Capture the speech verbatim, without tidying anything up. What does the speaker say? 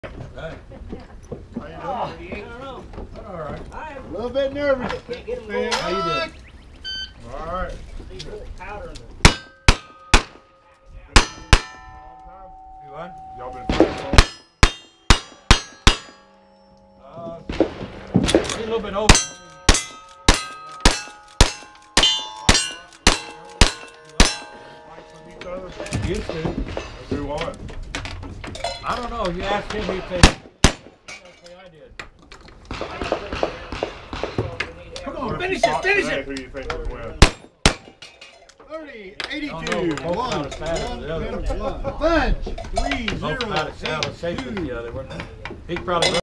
Hey. How you Oh, doing? I don't know. All right. A little bit nervous. Can't get them going. How you doing? All right. These little powder in the You what? Y'all been playing ball? Uh, a little bit over. Fight from each other? Used to. Do what? I don't know. You asked him, he'd say. Okay, I did. Come What on, if finish you it, fought finish today, it. Who do you think would win? thirty, I eighty-two, don't know, both one, about as fast as the other. one, one, bunch, three, Both zero, about as sound as safe as eight, the two. other. We're- He's probably.